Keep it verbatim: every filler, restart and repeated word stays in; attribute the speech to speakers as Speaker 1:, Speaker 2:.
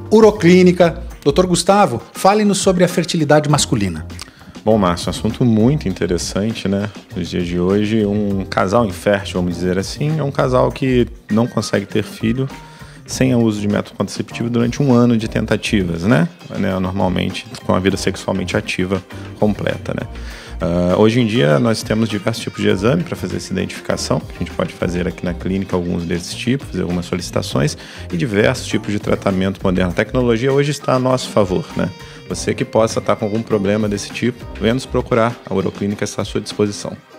Speaker 1: Uroclínica. doutor Gustavo, fale-nos sobre a fertilidade masculina.
Speaker 2: Bom, Márcio, um assunto muito interessante, né? Nos dias de hoje, um casal infértil, vamos dizer assim, é um casal que não consegue ter filho sem o uso de método contraceptivo durante um ano de tentativas, né? Normalmente com a vida sexualmente ativa completa, né? Uh, hoje em dia nós temos diversos tipos de exame para fazer essa identificação, a gente pode fazer aqui na clínica alguns desses tipos, fazer algumas solicitações e diversos tipos de tratamento moderno. A tecnologia hoje está a nosso favor, né? Você que possa estar com algum problema desse tipo, venha nos procurar, a Uroclínica está à sua disposição.